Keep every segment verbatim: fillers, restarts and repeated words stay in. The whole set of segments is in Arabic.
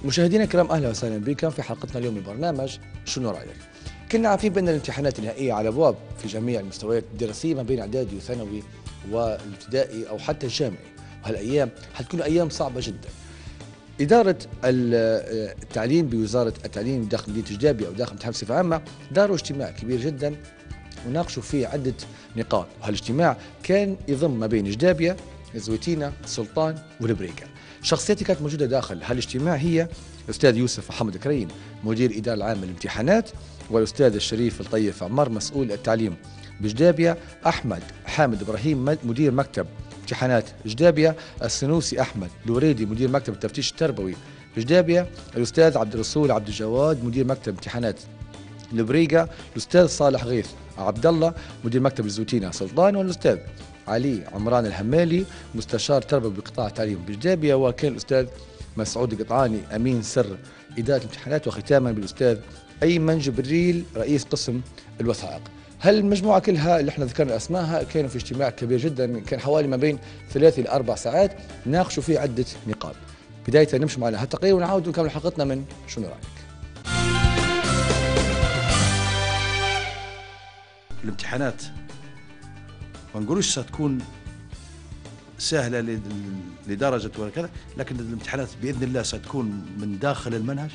مشاهدينا الكرام، اهلا وسهلا بكم في حلقتنا اليوم من برنامج شنو رايك؟ كنا عارفين بان الامتحانات النهائيه على ابواب في جميع المستويات الدراسيه ما بين اعدادي وثانوي والابتدائي او حتى الجامعي، وهالايام حتكون ايام صعبه جدا. إدارة التعليم بوزارة التعليم داخل مدينة جدابية أو داخل امتحان بصفة عامة داروا اجتماع كبير جدا وناقشوا فيه عدة نقاط، وهالاجتماع كان يضم ما بين جدابية، زويتينا، سلطان والبريكة. شخصيتي كانت موجودة داخل هالاجتماع هي الأستاذ يوسف محمد كريم مدير الإدارة العامة للامتحانات، والأستاذ الشريف الطيف عمار مسؤول التعليم بجدابية، أحمد حامد إبراهيم مدير مكتب امتحانات جدابية، السنوسي أحمد الوريدي مدير مكتب التفتيش التربوي بجدابية، الأستاذ عبد الرسول عبد الجواد مدير مكتب امتحانات البريقة، الأستاذ صالح غيث عبد الله مدير مكتب الزوتينة سلطان، والأستاذ علي عمران الهمالي مستشار تربوي بقطاع التعليم بجدابية، وكان الأستاذ مسعود القطعاني أمين سر إدارة الامتحانات، وختاما بالأستاذ أيمن جبريل رئيس قسم الوثائق. هالمجموعة كلها اللي احنا ذكرنا اسمائها كانوا في اجتماع كبير جدا، كان حوالي ما بين ثلاث الى اربع ساعات ناقشوا فيه عدة نقاط. بداية نمشي معنا هالتقرير ونعاود نكمل حلقتنا من شنو رايك؟ الامتحانات ما نقولوش ستكون سهلة لدرجة ولا كذا، لكن الامتحانات بإذن الله ستكون من داخل المنهج،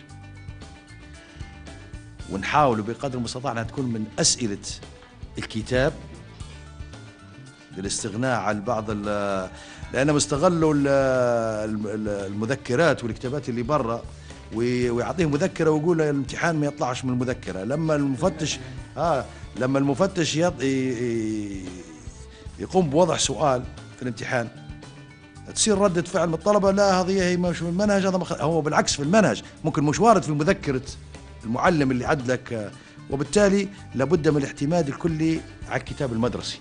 ونحاول بقدر المستطاع أنها تكون من أسئلة الكتاب بالاستغناء عن بعض، لأنهم استغلوا المذكرات والكتابات اللي برا ويعطيهم مذكرة ويقول الامتحان ما يطلعش من المذكرة. لما المفتش آه لما المفتش يقوم بوضع سؤال في الامتحان تصير ردة فعل من الطلبة، لا هذه هي مش من المنهج، هذا مخ... هو بالعكس في المنهج ممكن مش وارد في مذكرة المعلم اللي عدلك، وبالتالي لابد من الاعتماد الكلي على الكتاب المدرسي،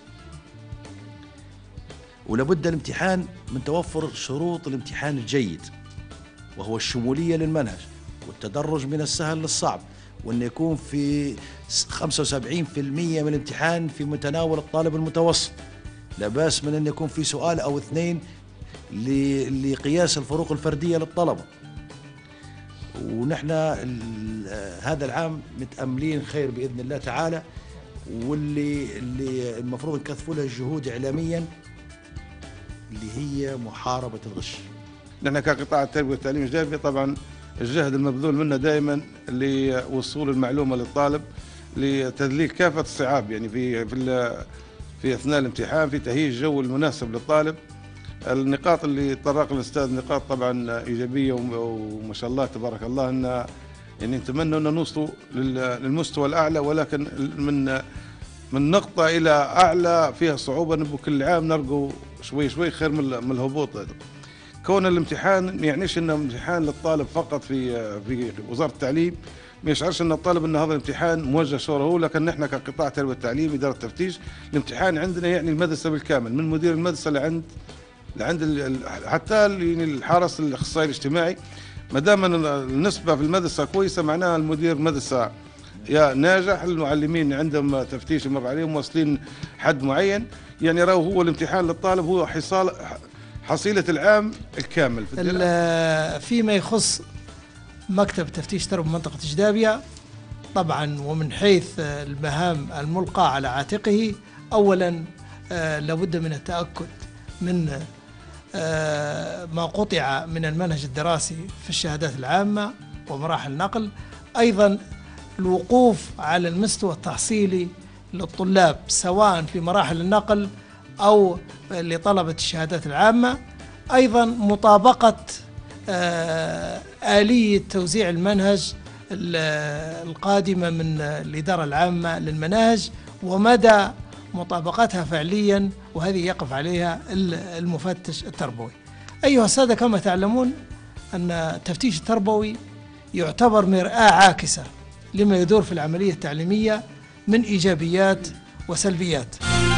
ولابد الامتحان من توفر شروط الامتحان الجيد، وهو الشمولية للمنهج والتدرج من السهل للصعب، وأن يكون في خمسة وسبعين بالمئة من الامتحان في متناول الطالب المتوسط، لا بأس من أن يكون في سؤال أو اثنين لقياس الفروق الفردية للطلبة. ونحن هذا العام متأملين خير بإذن الله تعالى، واللي اللي المفروض نكثفوا لها الجهود إعلاميا اللي هي محاربة الغش. نحن كقطاع التربية والتعليم الجدابي طبعا الجهد المبذول منا دائما لوصول المعلومة للطالب لتذليل كافة الصعاب، يعني في في في أثناء الامتحان، في تهيئة الجو المناسب للطالب. النقاط اللي طرق الاستاذ نقاط طبعا ايجابيه وما شاء الله تبارك الله، ان يعني نتمنى ان نوصلوا للمستوى الاعلى، ولكن من من نقطه الى اعلى فيها صعوبه، نبغى كل عام نرجو شوي شوي خير من الهبوط هذا. كون الامتحان ما يعنيش انه امتحان للطالب فقط في في وزاره التعليم، ما يشعرش ان الطالب ان هذا الامتحان موجه شوره هو، لكن نحن كقطاع التربيه والتعليم اداره التفتيش الامتحان عندنا يعني المدرسه بالكامل، من مدير المدرسه لعند لعند حتى الحارس الاخصائي الاجتماعي. ما دام النسبه في المدرسه كويسه معناها المدير المدرسه يا ناجح، المعلمين عندهم تفتيش يمر عليهم واصلين حد معين، يعني راهو هو الامتحان للطالب هو حصال حصيله العام الكامل في فيما يخص مكتب تفتيش تربوي منطقه جدابية. طبعا ومن حيث المهام الملقى على عاتقه، اولا لابد من التاكد من ما قطع من المنهج الدراسي في الشهادات العامة ومراحل النقل، أيضا الوقوف على المستوى التحصيلي للطلاب سواء في مراحل النقل أو لطلبة الشهادات العامة، أيضا مطابقة آلية توزيع المنهج القادمة من الإدارة العامة للمناهج ومدى مطابقتها فعليا، وهذه يقف عليها المفتش التربوي. أيها السادة، كما تعلمون أن التفتيش التربوي يعتبر مرآة عاكسة لما يدور في العملية التعليمية من إيجابيات وسلبيات.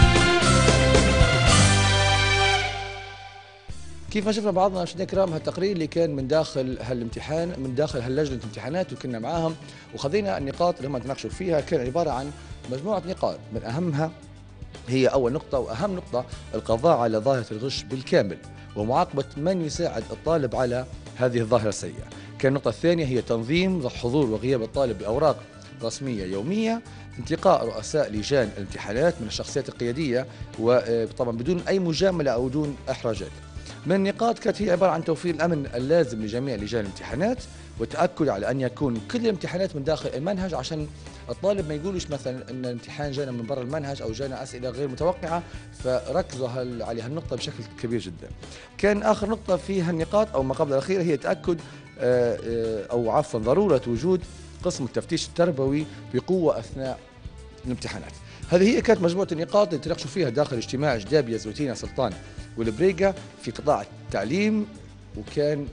كيف ما شفنا بعضنا مشاهدينا الكرام هالتقرير اللي كان من داخل هالامتحان، من داخل هاللجنة الامتحانات، وكنا معاهم وخذينا النقاط اللي هم تناقشوا فيها. كان عبارة عن مجموعة نقاط، من أهمها هي أول نقطة وأهم نقطة القضاء على ظاهرة الغش بالكامل ومعاقبة من يساعد الطالب على هذه الظاهرة السيئة. كان النقطة الثانية هي تنظيم حضور وغياب الطالب بأوراق رسمية يومية، انتقاء رؤساء لجان الامتحانات من الشخصيات القيادية، وطبعا بدون أي مجاملة أو بدون إحراجات. من النقاط كانت هي عبارة عن توفير الأمن اللازم لجميع لجان الامتحانات، والتأكد على أن يكون كل الامتحانات من داخل المنهج، عشان الطالب ما يقولش مثلا أن الامتحان جانا من برا المنهج أو جانا أسئلة غير متوقعة، فركزوا على هالنقطة بشكل كبير جدا. كان آخر نقطة في هالنقاط أو ما قبل الأخيرة هي تأكد أو عفوا ضرورة وجود قسم التفتيش التربوي بقوة أثناء الامتحانات. هذه هي كانت مجموعة النقاط اللي تناقشوا فيها داخل اجتماع جدابية زويتينا سلطان والبريقة في قطاع التعليم، وكان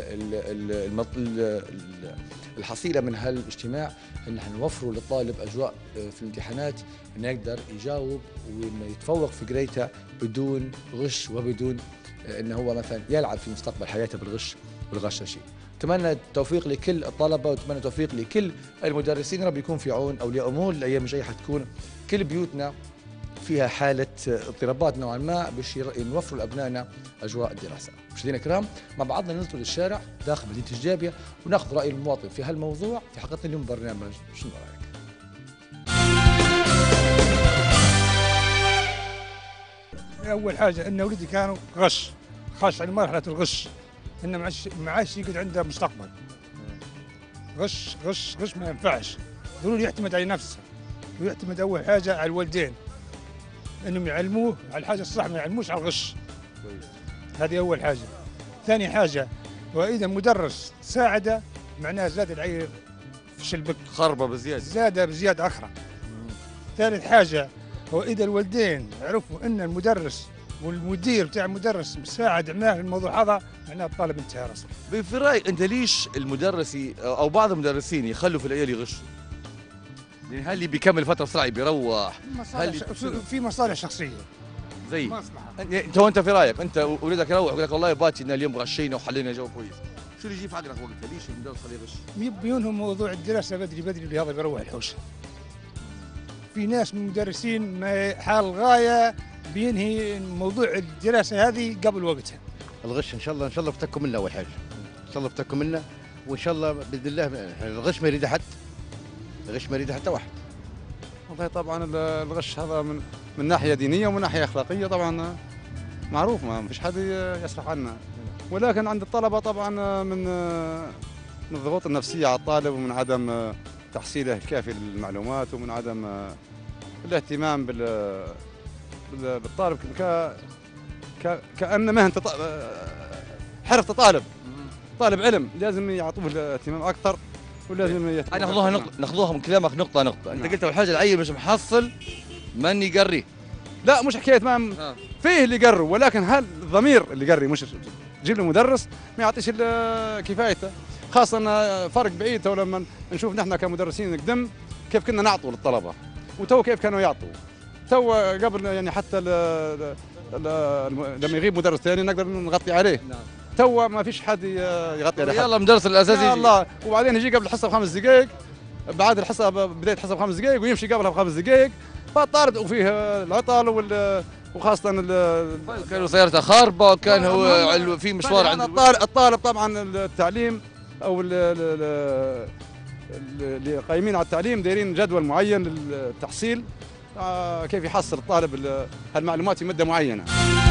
الحصيلة من هالاجتماع ان احنا نوفروا للطالب اجواء في الامتحانات انه يقدر يجاوب وانه يتفوق في قرايته بدون غش وبدون انه هو مثلا يلعب في مستقبل حياته بالغش والغشاشي. اتمنى التوفيق لكل الطلبه واتمنى التوفيق لكل المدرسين، رب يكون في عون اولياء امور. الايام الجايه حتكون كل بيوتنا فيها حاله اضطرابات نوعا ما باش نوفروا لابنائنا اجواء الدراسه. مشاهدينا الكرام، مع بعضنا ننزل للشارع داخل مدينه جدابيه وناخذ راي المواطن في هالموضوع في حلقتنا اليوم برنامج شنو رايك؟ اول حاجه ان اولادي كانوا غش خاش على مرحله الغش، انه ما عادش ما عادش يقعد عنده مستقبل. غش غش غش ما ينفعش، ضروري يعتمد على نفسه ويعتمد اول حاجه على الوالدين انهم يعلموه على الحاجه الصح، ما يعلموش على الغش. هذه اول حاجه. ثاني حاجه، واذا مدرس ساعده معناه زاد العيل في شلبك خربه بزياده زاد بزياده اخرى. ثالث حاجه، واذا الوالدين عرفوا ان المدرس والمدير بتاع المدرس مساعد معاه في الموضوع هذا معناه الطالب انتهى رسمي. في رايك انت ليش المدرس او بعض المدرسين يخلوا في العيال يغشوا؟ يعني هل اللي بيكمل فتره بسرعه بيروح؟ هل في مصالح شخصيه زي مصلحه؟ انت وانت في رايك انت ولدك يروح يقول لك والله باتي اليوم غشينا وحلينا جو كويس، شو اللي يجي في عقلك وقتها؟ ليش المدرس خليه يغش؟ يبينهم موضوع الدراسه بدري بدري اللي هذا بيروح الحوشه. في ناس من المدرسين ما حال غايه بينهي موضوع الدراسه هذه قبل وقتها. الغش ان شاء الله ان شاء الله افتكوا منه اول حاجه، ان شاء الله افتكوا منه، وان شاء الله باذن الله الغش ما يريد احد، الغش ما يريد حتى واحد. والله طبعا الغش هذا من من ناحيه دينيه ومن ناحيه اخلاقيه طبعا معروف، ما فيش حد يصرح عنه، ولكن عند الطلبه طبعا من من الضغوط النفسيه على الطالب ومن عدم تحصيله الكافي للمعلومات ومن عدم الاهتمام بال بالطالب ك كأن مهنة حرف طالب طالب علم، لازم يعطوه الاهتمام اكثر ولازم يهتم. ناخذوها نقطة ناخذوها من كلامك نقطة نقطة، انت قلت اول حاجة العيل مش محصل من يقريه. لا مش حكاية ما فيه اللي يقروا، ولكن هل الضمير اللي يقري مش تجيب له مدرس ما يعطيش كفايته، خاصة فرق بعيد. تو لما نشوف نحن كمدرسين نقدم كيف كنا نعطوا للطلبة وتو كيف كانوا يعطوا. تو قبل يعني حتى ل ل لما يغيب مدرس ثاني نقدر نغطي عليه. نعم. تو ما فيش حد يغطي عليه. يلا مدرس الاساسي يا الله، وبعدين يجي قبل الحصه بخمس دقائق، بعد الحصه بدايه الحصه بخمس دقائق ويمشي قبلها بخمس دقائق، فطارد وفيه العطل وال وخاصه كانوا سيارته خاربه وكان هو في مشوار عند الطالب. الطالب طبعا التعليم او اللي قايمين على التعليم دايرين جدول معين للتحصيل، كيف يحصل الطالب هالمعلومات في مده معينه.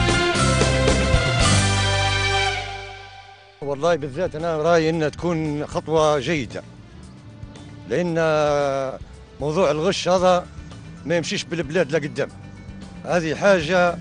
والله بالذات انا رايي انها تكون خطوه جيده، لان موضوع الغش هذا ما يمشيش بالبلاد لقدام. هذه حاجه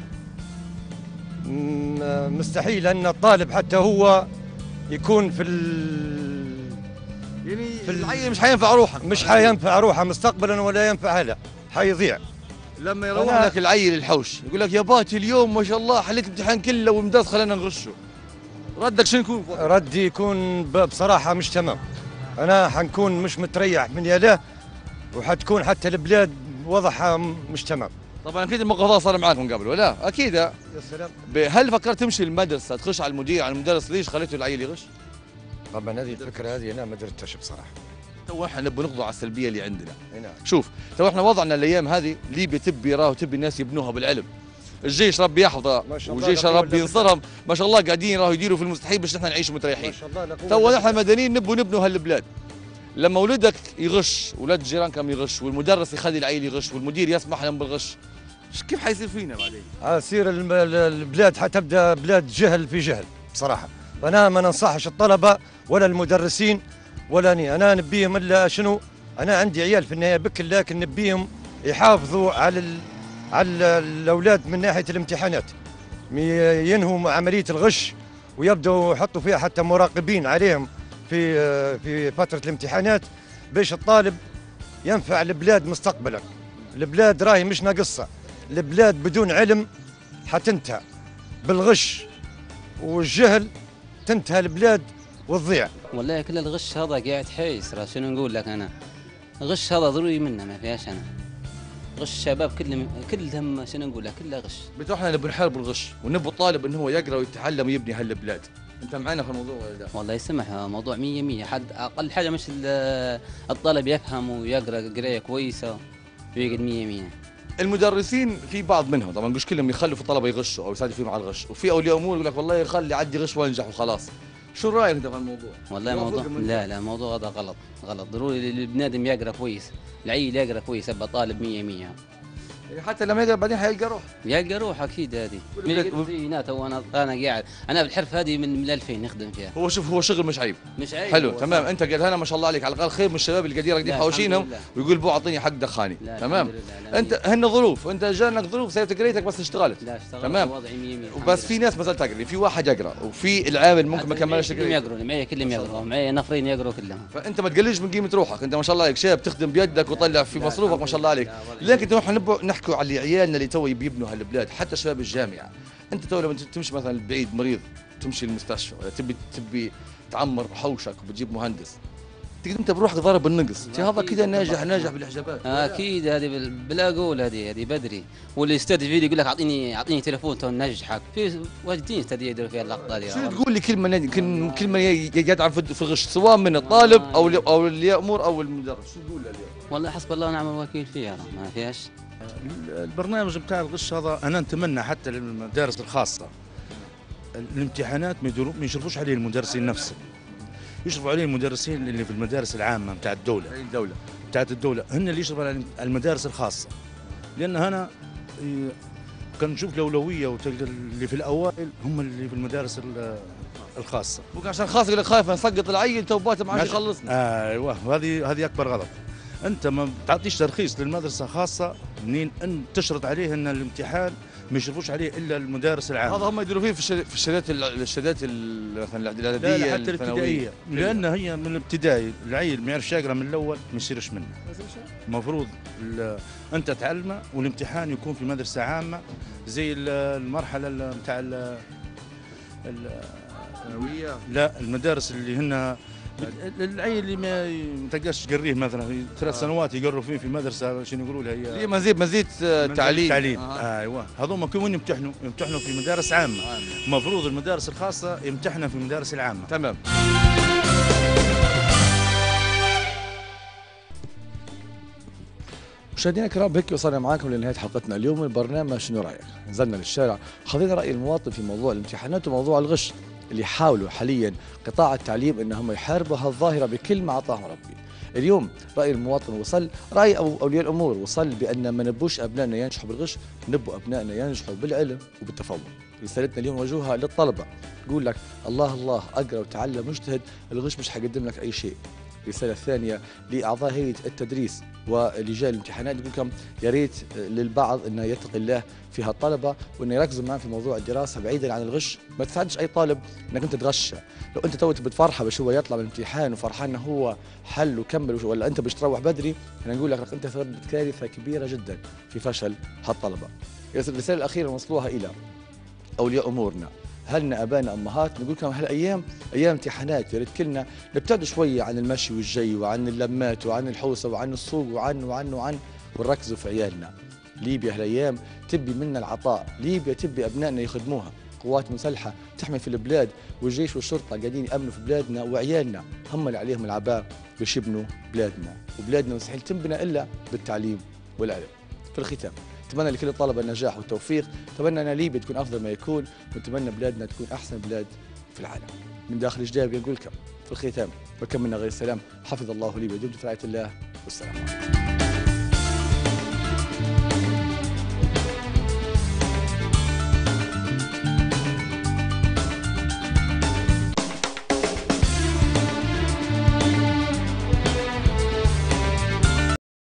مستحيل ان الطالب حتى هو يكون في ال يعني في العين مش حينفع روحه، مش حينفع روحه مستقبلا ولا ينفع هلا، حيضيع. لما يروح لك العيل الحوش يقول لك يا باتي اليوم ما شاء الله حليت الامتحان كله والمدرس خلينا نغشه، ردك شنو يكون؟ ردي يكون بصراحه مش تمام، انا حنكون مش متريح من يده، وحتكون حتى البلاد وضعها مش تمام. طبعا اكيد الموقف هذا صار معاكم قبل ولا؟ اكيد. يا سلام. هل فكرت تمشي المدرسه تخش على المدير على المدرس ليش خليته العيل يغش؟ طبعا هذه الفكره هذه انا ما درتهاش بصراحه. تو احنا نبغى نقضوا على السلبيه اللي عندنا. نعم. شوف تو احنا وضعنا الايام هذه ليبيا تبي راه وتبي الناس يبنوها بالعلم. الجيش ربي يحفظه ما شاء الله، والجيش لا قوة ربي إلا ينصرهم، ما شاء الله قاعدين راهو يديروا في المستحيل باش نحن نعيشوا متريحين. ما شاء الله لا قوة توا إلا نحن مدنيين نبوا نبنوا هالبلاد. لما ولدك يغش، ولاد الجيران كم يغش، والمدرس يخلي العيل يغش، والمدير يسمح لهم بالغش، كيف حيصير فينا بعدين؟ عسير الم- البلاد حتبدا بلاد جهل في جهل بصراحه. فانا ما ننصحش الطلبه ولا المدرسين ولا ني انا نبيهم الا شنو. انا عندي عيال في النهايه بكل، لكن نبيهم يحافظوا على ال... على الاولاد من ناحيه الامتحانات، مي- ينهوا عمليه الغش ويبداوا يحطوا فيها حتى مراقبين عليهم في في فتره الامتحانات باش الطالب ينفع البلاد مستقبلا. البلاد راهي مش ناقصه، البلاد بدون علم حتنتهى، بالغش والجهل تنتهى البلاد وتضيع. والله كل الغش هذا قاعد حيس، راه شنو نقول لك انا، غش هذا ضروري منه ما فيهاش. انا غش الشباب كلهم كلهم شنو نقول لك كله غش. بتو احنا نبي نحارب الغش ونبوا الطالب انه هو يقرا ويتعلم ويبني هالبلاد. انت معنا في الموضوع ولا لا؟ والله يسمح موضوع مية مية، حد اقل حاجه مش ال- الطالب يفهم ويقرا قرايه كويسه ويقعد مية مية. المدرسين في بعض منهم طبعا مش كلهم يخلوا في الطلبه يغشوا او يساعدوا فيهم على الغش، وفي اولياء امور يقول لك والله خلي عدي غش وانجح وخلاص. شو رايك انت في الموضوع؟ والله موضوع لا لا الموضوع هذا غلط غلط، ضروري البنادم يقرا كويس، العيل يقرا كويس يبقى طالب مية مية. حتى لما يقرا بعدين حيلقى روح. يلقى روح اكيد هذه. زينا تو انا انا قاعد انا بالحرفه هذه من من ألفين نخدم فيها. هو شوف هو شغل مش عيب. مش عيب. حلو تمام. انت قال هنا ما شاء الله عليك، على الاقل خير من الشباب اللي قاعدين راقدين حوشينهم ويقول بو اعطيني حق دخاني. تمام. انت هن ظروف، انت جانك ظروف سويت قريتك بس اشتغلت. لا اشتغلت تمام. وضعي مية مية. وبس في ناس ما زالت تقرا، في واحد يقرا وفي العامل ممكن ما كملش كلهم قرايته. يقروا معي كلهم يقروا معي نفرين يقروا كلهم. فانت ما تقللش من قيمه روحك، انت ما شاء الله عليك شاب تخدم بيدك وطلع في مصروفك ما شاء الله عليك. لكن نروح نبغى نحكوا على عيالنا اللي تو بيبنوا هالبلاد، حتى شباب الجامعه. انت تو لما تمشي مثلا بعيد مريض تمشي المستشفى ولا تبي تبي تعمر حوشك وبتجيب مهندس، تقدر انت بروحك ضارب النقص، هذا كذا ناجح ناجح بالاحجابات. اكيد هذه بال- بلا قول، هذه هذه بدري. واللي يستاذ فيديو يقول لك اعطيني اعطيني تليفون تو ننجحك، في واجدين استاذ يديروا فيها اللقطه هذه. شو تقول لي كلمه نادي- كل- كلمه يدعم في في الغش سواء من الطالب او ال- او اولياء امور او المدرس، شو تقول له اليوم؟ والله حسب الله ونعم الوكيل فيها ما فيهاش. البرنامج بتاع الغش هذا انا نتمنى حتى للمدارس الخاصه الامتحانات ما يدوروا- ما يشرفوش عليه المدرسين نفسهم، يشرفوا عليه المدرسين اللي في المدارس العامه بتاع الدوله الدوله بتاعت الدوله، هن اللي يشرفوا على المدارس الخاصه. لان هنا إيه، كان نشوف الاولويه وتلقى اللي في الاوائل هم اللي في المدارس ال- الخاصه. ممكن عشان خاص يقول لك خايف نسقط العيل تو بات ما عادش ماشي. يخلصنا. ايوه وهذه هذه اكبر غلط. انت ما تعطيش ترخيص للمدرسه خاصه منين ان تشرط عليه ان الامتحان ما يشرفوش عليه الا المدارس العامه. هذا هم يديروا فيه في الشهادات في الشهادات ال- الشهادات ال- مثلا الاعداديه لا لا حتى الثانوية. الابتدائيه، لان هي من الابتدائي العيل ما يعرفش يقرا من الاول ما يصيرش منه. المفروض ال- انت تعلمه والامتحان يكون في مدرسه عامه زي ال- المرحله ال- بتاع ال- ال- الثانويه. لا المدارس اللي هن العيل اللي ما ما تلقاش تقريه مثلا ثلاث سنوات يقروا فيه في مدرسه شنو يقولوا لها هي هي مزيد مزيد آه، تعليم. تعليم آه. ايوه هذوما كون يمتحنوا يمتحنوا في مدارس عامه. المفروض المدارس الخاصه يمتحنوا في المدارس العامه. تمام. مشاهدينا الكرام بهيك وصلنا معاكم لنهايه حلقتنا اليوم من برنامج شنو رايك؟ نزلنا للشارع خذينا راي المواطن في موضوع الامتحانات وموضوع الغش اللي حاولوا حاليا قطاع التعليم انهم يحاربوا هالظاهره بكل ما اعطاهم ربي. اليوم راي المواطن وصل، راي أو اولياء الامور وصل بان ما نبوش ابنائنا ينجحوا بالغش، نبوا ابنائنا ينجحوا بالعلم وبالتفوق. رسالتنا اليوم نوجهها للطلبه، نقول لك الله الله اقرا وتعلم واجتهد، الغش مش حيقدم لك اي شيء. الرساله الثانيه لاعضاء هيئه التدريس ولجان الامتحانات، نقول لكم يا ريت للبعض انه يتقي الله في هالطلبه وانه يركزوا معاه في موضوع الدراسه بعيدا عن الغش، ما تساعدش اي طالب انك انت تغشه، لو انت تو بتفرحه باش هو يطلع من الامتحان وفرحان انه هو حل وكمل ولا انت باش تروح بدري، انا نقول لك انت سببت كارثه كبيره جدا في فشل هالطلبه. الرساله الاخيره نوصلوها الى اولياء امورنا، هلنا ابانا امهات، نقول لكم هالايام ايام امتحانات، يا ريت كلنا نبتعد شويه عن المشي والجي وعن اللمات وعن الحوسه وعن السوق وعن وعن وعن ونركزوا في عيالنا. ليبيا هالايام تبي منا العطاء، ليبيا تبي ابنائنا يخدموها، قوات مسلحه تحمي في البلاد والجيش والشرطه قاعدين يامنوا في بلادنا، وعيالنا هم اللي عليهم العباء باش يبنوا بلادنا، وبلادنا مستحيل تنبنى الا بالتعليم والعلم. في الختام نتمنى لكل الطلبه النجاح والتوفيق، نتمنى ان ليبيا تكون افضل ما يكون، ونتمنى بلادنا تكون احسن بلاد في العالم. من داخل جدابي نقول لكم في الختام وكم منا غير السلام، حفظ الله ليبيا، دمتم في رعايه الله والسلام عليكم.